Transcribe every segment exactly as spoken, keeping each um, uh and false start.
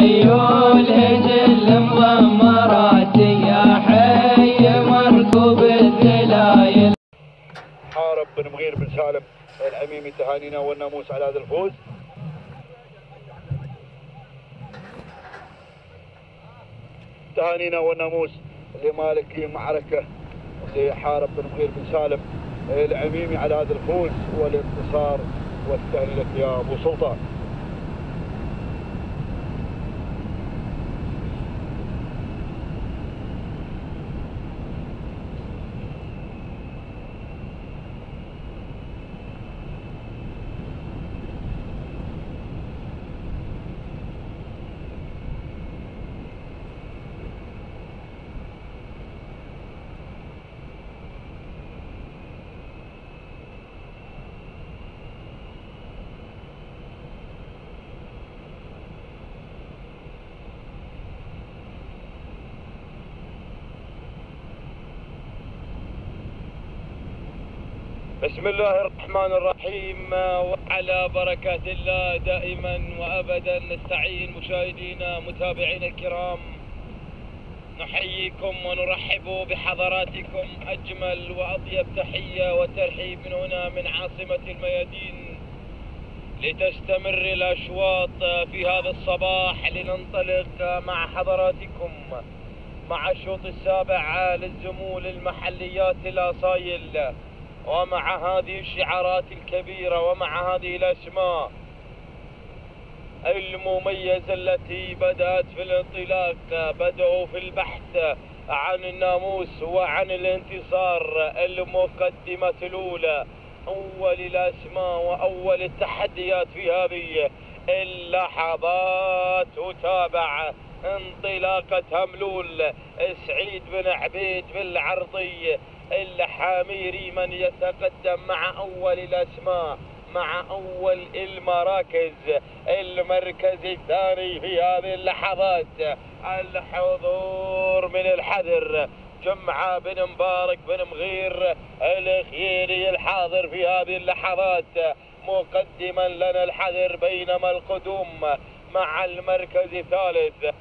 خيول هجل مضمرات يا حي مركوب الذلايل. حارب بن مغير بن سالم العميمي، تهانينا والناموس على هذا الفوز. تهانينا والناموس لمالك المعركة لحارب بن مغير بن سالم العميمي على هذا الفوز والانتصار، والتهنئة لك يا ابو سلطان. بسم الله الرحمن الرحيم، وعلى بركات الله دائما وابدا نستعين. مشاهدينا متابعينا الكرام، نحييكم ونرحب بحضراتكم اجمل واطيب تحيه وترحيب من هنا من عاصمه الميادين، لتستمر الاشواط في هذا الصباح لننطلق مع حضراتكم مع الشوط السابع للزمول المحليات الاصايل، ومع هذه الشعارات الكبيرة ومع هذه الأسماء المميزة التي بدأت في الانطلاق. بدأوا في البحث عن الناموس وعن الانتصار. المقدمة الأولى، أول الأسماء وأول التحديات في هذه اللحظات، تتابع انطلاقة هملول سعيد بن عبيد بالعرضي الحاميري من يتقدم مع أول الأسماء، مع أول المراكز. المركز الثاني في هذه اللحظات الحضور من الحذر، جمعة بن مبارك بن مغير الخيري الحاضر في هذه اللحظات مقدما لنا الحذر، بينما القدوم مع المركز الثالث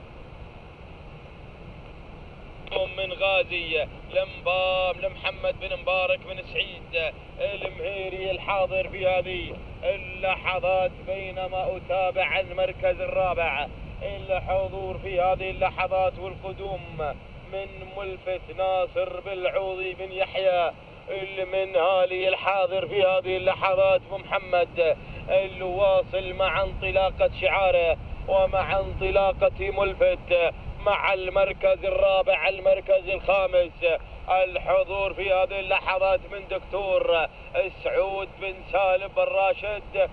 من غازي لمبام لمحمد بن مبارك بن سعيد المهيري الحاضر في هذه اللحظات، بينما أتابع المركز الرابع الحضور في هذه اللحظات والقدوم من ملفت ناصر بالعوضي بن يحيى المنهالي الحاضر في هذه اللحظات، محمد الواصل مع انطلاقة شعاره ومع انطلاقة ملفت مع المركز الرابع المركز الخامس. الحضور في هذه اللحظات من دكتور سعود بن سالم بن راشد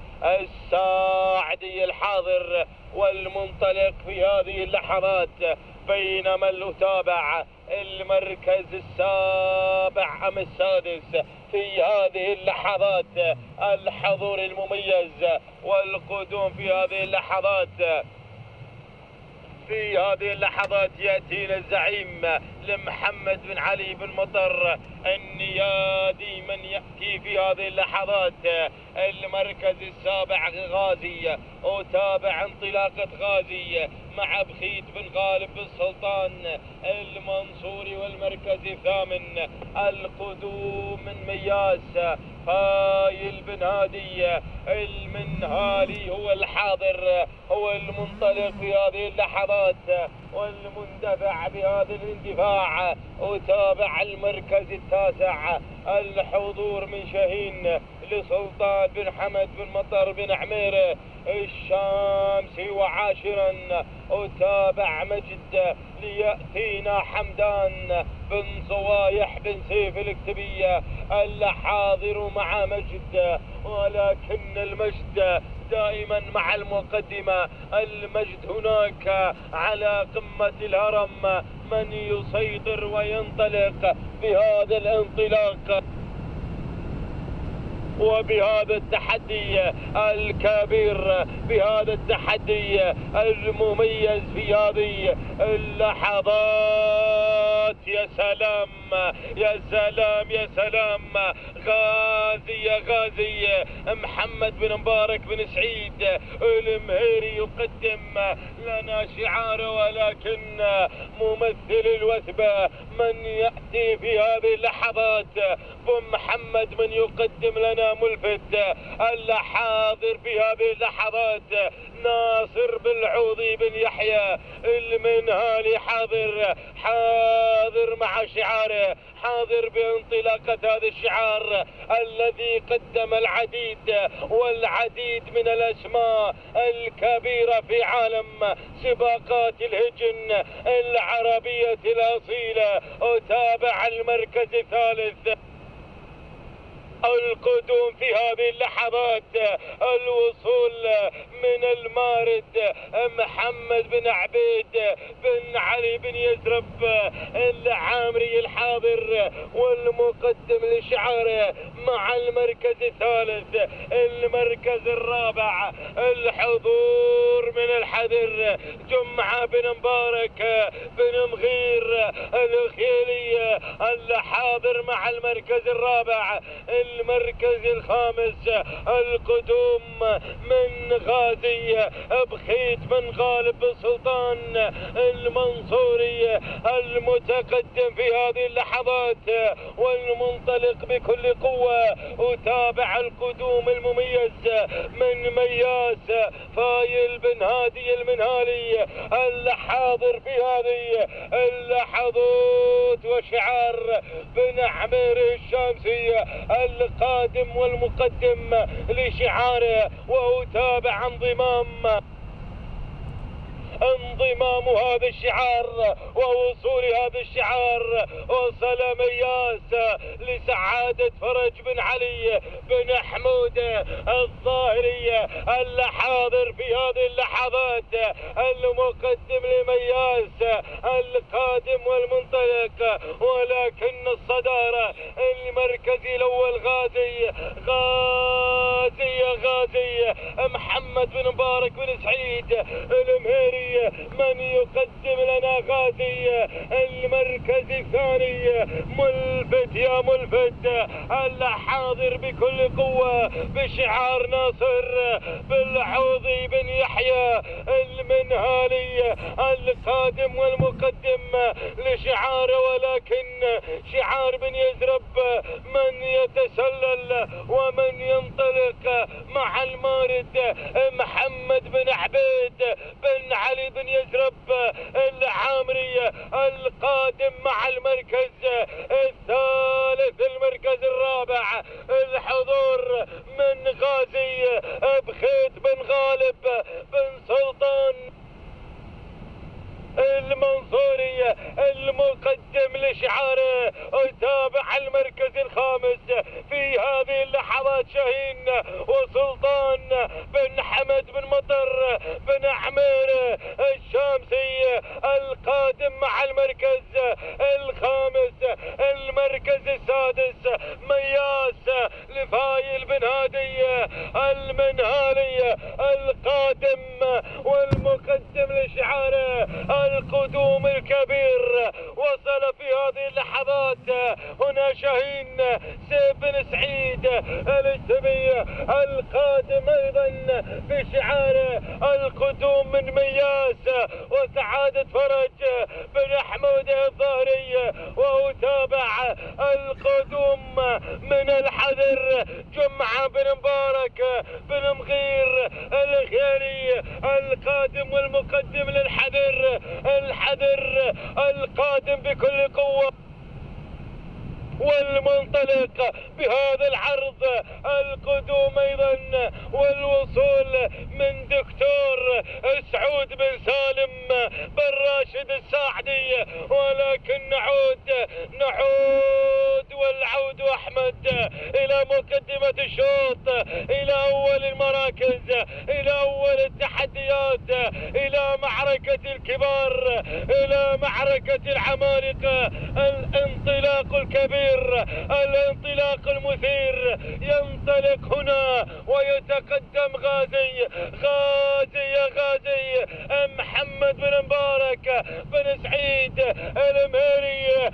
الساعدي الحاضر والمنطلق في هذه اللحظات، بينما الأتابع المركز السابع أم السادس في هذه اللحظات. الحضور المميز والقدوم في هذه اللحظات. في هذه اللحظات يأتينا الزعيم لمحمد بن علي بن مطر النيادي من يأتي في هذه اللحظات. المركز السابع غازي، أتابع انطلاقة غازي مع بخيت بن غالب بن سلطان المنصوري، والمركز الثامن القدوم من مياس هايل بن هادي المنهالي هو الحاضر، هو المنطلق في هذه اللحظات والمندفع بهذا الاندفاع. أتابع المركز التاسع الحضور من شاهين لسلطان بن حمد بن مطر بن عمير الشامسي، وعاشرا أتابع مجد ليأتينا حمدان بن صوايح بن سيف الكتبية الحاضر مع مجد، ولكن المجد دائما مع المقدمة. المجد هناك على قمة الهرم من يسيطر وينطلق بهذا الانطلاق وبهذا التحدي الكبير، بهذا التحدي المميز في هذه اللحظات. اللحظات. يا سلام يا سلام يا سلام. غازي يا غازي محمد بن مبارك بن سعيد المهيري يقدم لنا شعاره، ولكن ممثل الوثبة من يأتي في هذه اللحظات بن محمد من يقدم لنا ملفت الحاضر في هذه اللحظات ناصر بالعوضي بن يحيى المنهالي حاضر حاضر مع شعاره، حاضر بانطلاقة هذا الشعار الذي قدم العديد والعديد من الأسماء الكبيرة في عالم سباقات الهجن العربية الأصيلة. أتابع المركز الثالث القدوم في هذه اللحظات، الوصول من المارد محمد بن عبيد بن علي بن يزرب العامري الحاضر والمقدم لشعاره مع المركز الثالث. المركز الرابع الحضور من الحذر جمعة بن مبارك بن مغير الخيلي الحاضر مع المركز الرابع. المركز الخامس القدوم من غازي بخيت بن غالب بن سلطان المنصوري المتقدم في هذه اللحظات والمنطلق بكل قوة. أتابع القدوم المميز من مياس فايل بن هادي المنهالي الحاضر في هذه اللحظات، وشعار بن عمير الشامسي القادم والمقدم لشعاره. وأتابع انضمام انضمام هذا الشعار ووصول هذا الشعار. وصل مياس لسعادة فرج بن علي بن حمود الظاهري الحاضر في هذه اللحظات المقدم لمياس القادم والمنطلق، ولكن الصدارة المركزي الأول غازي غازي يا غازي محمد بن مبارك بن سعيد المهيري من يقدم لنا غازي. المركز الثاني ملفت يا ملفت الحاضر بكل قوة بشعار ناصر بالعوضي بن يحيى المنهالي القادم والمقدم لشعاره، ولكن شعار بن يزرب من يتسلل ومن ينطلق مع المارد محمد بن عبيد بن علي بن يزرب العامري القادم مع المركز الثالث. المركز الرابع الحضور من غازي بخيت بن غالب بن سلطان المنصوري المقدم لشعاره. أتابع المركز الخامس في هذه اللحظات شاهين وسلطان بن حمد بن مطر بن عمير الشامسي القادم مع المركز الخامس. المركز السادس مياس لفايل بن هادي المنهالي القادم والمقدم لشعاره. القدوم الكبير وصل في هذه اللحظات. هنا شاهين سيف بن سعيد الاسبي القادم ايضا بشعاره. القدوم من مياس وسعادة فرج بن حمود الظاهري. وأتابع القدوم من الحذر جمعة بن مبارك بن مغير الخيري القادم والمقدم للحذر. الحذر القادم بكل قوة والمنطلق بهذا العرض. القدوم ايضا والوصول من دكتور سعود بن سالم بن راشد الساعدي، ولكن نعود نعود والعود احمد الى مقدمة الشوط، الى اول المراكز، الى اول التحديات، الى معركة الكبار، الى معركة العمالقة. الانطلاق الكبير الانطلاق المثير ينطلق هنا ويتقدم غازي غازي يا غازي محمد بن مبارك بن سعيد المهيري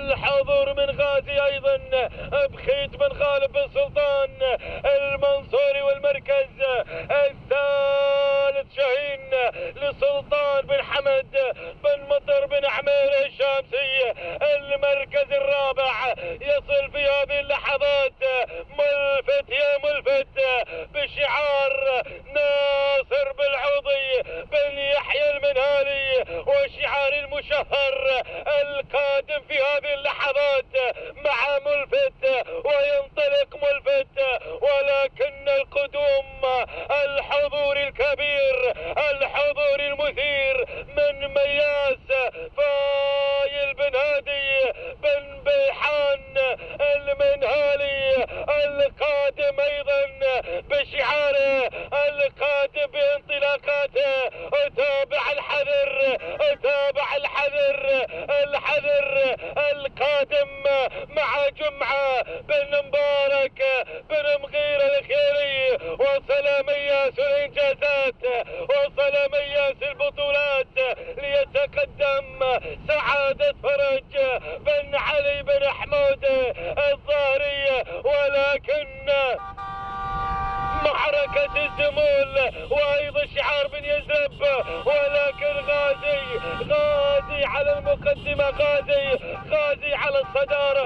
الحضور من غازي أيضا بخيت بن غالب بن سلطان المنصوري، والمركز الثالث شاهين لسلطان بن حمد بن مطر بن عمير الشامسي. المركز الرابع يصل في هذه اللحظات ملفت يا ملفت بشعار ناصر بالعوضي بن يحيى المنهالي، وشعار المشهر القادم في هذه اللحظات مع ملفت، وينطلق ملفت، ولكن القدوم الحضور الكبير الحضور المثير من مياس فايل بن هادي بن بيحان المنهالي القادم ايضا بشعاره القادم بانطلاقاته. اتابع الحذر اتابع الحذر الحذر القادم مع جمعة بن مبارك بن مغير الخيري. وصل مياس الانجازات وصل مياس البطولات ليتقدم سعادة فرج بن علي بن حمود الظاهري، ولكن معركة الزمول وايضا شعار بن يزرب، ولكن غازي غازي على المقدمة، غازي غازي على الصدارة،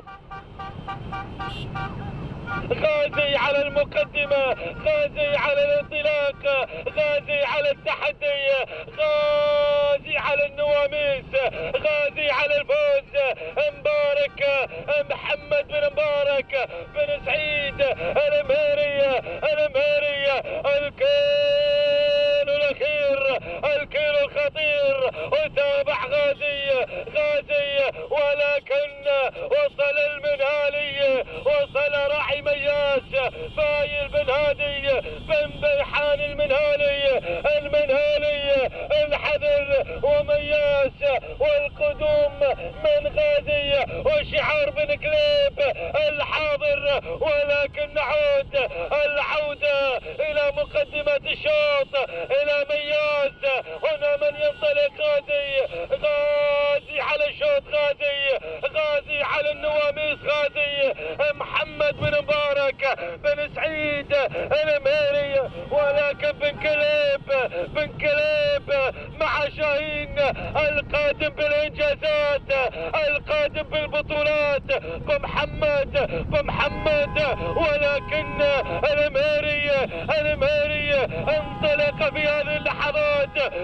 غازي على المقدمة، غازي على الانطلاق، غازي على التحدي، غازي على النواميس، غازي على الفوز. مبارك محمد بن مبارك بن سعيد المهيري المهيري الكيلو الاخير الكيلو الخطير. وتابع غازي غازي ولكن وصل المنهالي، وصل راعي مياس فايل بن هادي بن بيحان المنهالي المنهالي الحذر ومياس والقدوم من غازي وشعار بن كليب الحاضر. ولكن نعود العودة إلى مقدمة الشوط إلى مياس. هنا من ينطلق غازي غازي على الشوط، غازي غازي على النواميس، غازي محمد بن مبارك بن سعيد المهيري، ولكن بن كليب بن كليب مع شاهين القادم بالانجازات القادم بالبطولات بمحمد بمحمد. ولكن المهيري المهيري انطلق في هذه اللحظات.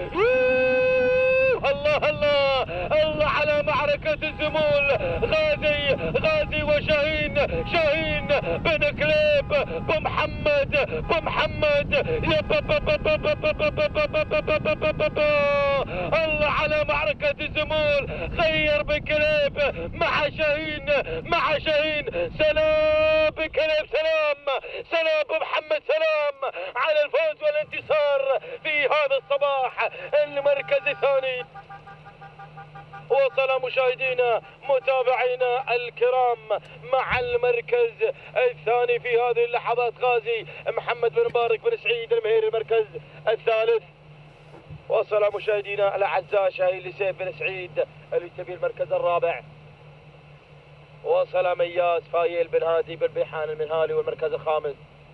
الله الله الله على معركة الزمول، غازي غازي وشاهين شاهين بن كليب بمحمد بمحمد. الله على معركة الزمول، غير بن كليب مع شاهين مع شاهين. سلام بن كليب، سلام سلام بمحمد، سلام على الفوز والانتصار في هذا الصباح المركز الثاني. وصل مشاهدينا متابعينا الكرام مع المركز الثاني في هذه اللحظات غازي محمد بن مبارك بن سعيد المهيري المركز الثالث. وصل مشاهدينا الاعزاء شاهين لسيف بن سعيد اليتبي المركز الرابع. وصل مياس فايل بن هادي بن بيحان المنهالي والمركز الخامس.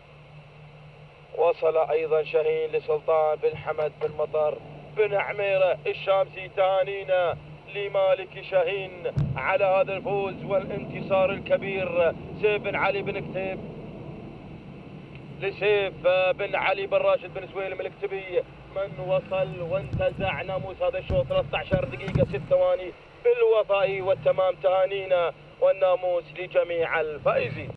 وصل ايضا شاهين لسلطان بن حمد بن مطر بن عميره الشامسي. تهانينا لمالك شاهين على هذا الفوز والانتصار الكبير. سيف بن علي بن كتيب لسيف بن علي بن راشد بن سويلم الكتبي من وصل وانتزع ناموس هذا الشوط ثلاثة عشر دقيقة ست ثواني بالوفاء والتمام. تهانينا والناموس لجميع الفائزين.